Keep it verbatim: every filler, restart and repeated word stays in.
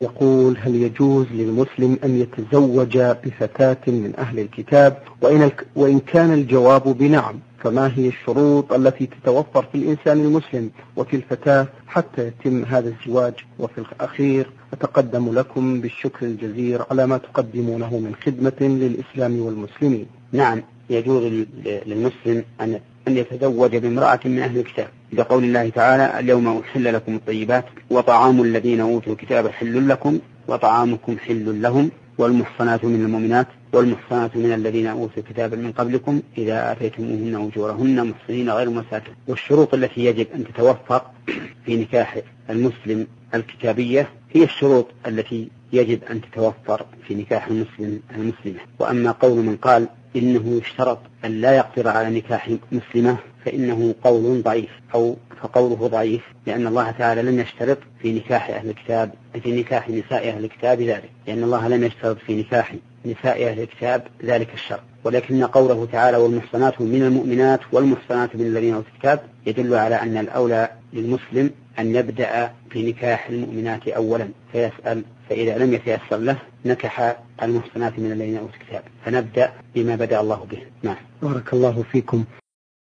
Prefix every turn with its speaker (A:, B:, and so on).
A: يقول: هل يجوز للمسلم أن يتزوج بفتاة من أهل الكتاب؟ وإن, الك... وإن كان الجواب بنعم، فما هي الشروط التي تتوفر في الإنسان المسلم وفي الفتاة حتى يتم هذا الزواج؟ وفي الأخير أتقدم لكم بالشكر الجزيل على ما تقدمونه من خدمة للإسلام والمسلمين.
B: نعم، يجوز للمسلم أن أن يتزوج بامرأة من أهل الكتاب، بقول الله تعالى: اليوم أحل لكم الطيبات وطعام الذين أوتوا الكتاب حل لكم وطعامكم حل لهم والمحصنات من المؤمنات والمحصنات من الذين أوتوا الكتاب من قبلكم إذا آتيتموهن أجورهن محصنين غير مسافرين. والشروط التي يجب أن تتوفر في نكاح المسلم الكتابية هي الشروط التي يجب أن تتوفر في نكاح المسلم المسلمة. وأما قول من قال إنه يشترط أن لا يقدر على نكاح مسلمة فإنه قول ضعيف، أو فقوله ضعيف، لأن الله تعالى لم يشترط في نكاح أهل الكتاب في نكاح نساء أهل الكتاب ذلك، لأن الله لم يشترط في نكاح نساء أهل الكتاب ذلك الشرط. ولكن قوله تعالى: والمحصنات من المؤمنات والمحصنات من الذين أوتوا الكتاب يدل على أن الأولى للمسلم أن يبدأ في نكاح المؤمنات أولا فيسأل، فإذا لم يتيسر له نكح المحصنات من الذين أوتوا الكتاب، فنبدأ بما بدأ الله به. نعم.
A: بارك الله فيكم.